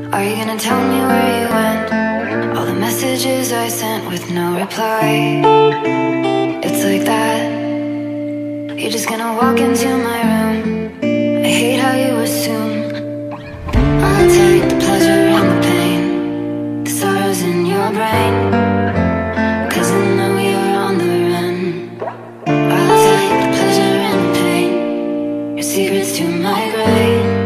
Are you gonna tell me where you went? All the messages I sent with no reply. It's like that. You're just gonna walk into my room. I hate how you assume I'll take the pleasure and the pain, the sorrows in your brain, 'cause I know you're on the run. I'll take the pleasure and the pain, your secrets to my grave.